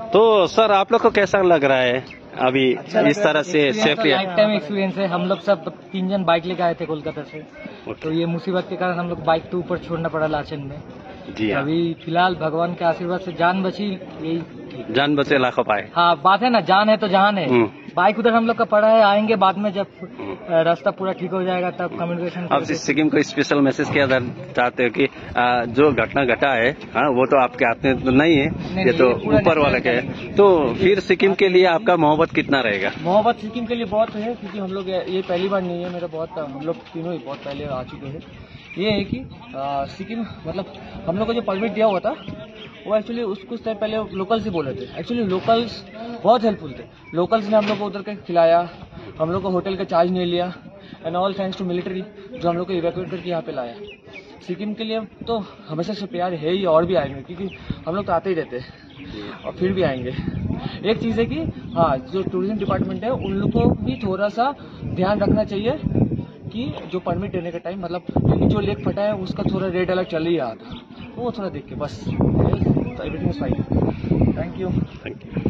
तो सर आप लोग को कैसा लग रहा है अभी इस तरह से सेफली? लाइफ टाइम एक्सपीरियंस है। हम लोग सब 3 जन बाइक लेकर आए थे कोलकाता से। तो ये मुसीबत के कारण हम लोग बाइक तो ऊपर छोड़ना पड़ा लाचन में। जी हाँ। अभी फिलहाल भगवान के आशीर्वाद से जान बची, यही जान बचे लाखों पाए। हाँ बात है ना, जान है तो जहान है। बाइक उधर हम लोग का पड़ा है, आएंगे बाद में जब रास्ता पूरा ठीक हो जाएगा तब कम्युनिकेशन। आप सिक्किम को स्पेशल मैसेज क्या चाहते हो कि जो घटना घटा है वो तो आपके हाथ में तो नहीं है, ये तो ऊपर वाले के है, तो फिर सिक्किम के लिए आपका मोहब्बत कितना रहेगा? मोहब्बत सिक्किम के लिए बहुत है, क्योंकि हम लोग ये पहली बार नहीं है, मेरा बहुत हम लोग तीनों ही बहुत पहले आ चुके हैं। ये है कि सिक्किम मतलब हम लोग को जो परमिट दिया हुआ था वो एक्चुअली कुछ टाइम पहले लोकल्स ही बोले थे। एक्चुअली लोकल्स बहुत हेल्पफुल थे। लोकल्स ने हम लोग को उधर के खिलाया, हम लोग को होटल का चार्ज नहीं लिया, and all thanks to military जो हम लोग को इवैक्यूएट करके यहाँ पे लाया। सिक्किम के लिए तो हमेशा से प्यार है ही, और भी आएंगे क्योंकि हम लोग तो आते ही रहते हैं और फिर भी आएंगे। एक चीज़ है कि हाँ, जो टूरिज्म डिपार्टमेंट है उन लोग को भी थोड़ा सा ध्यान रखना चाहिए कि जो परमिट देने का टाइम मतलब क्योंकि जो लेक फटा है उसका थोड़ा रेड अलर्ट चल ही रहा था, तो वो थोड़ा देख के बस everything is fine. Thank you.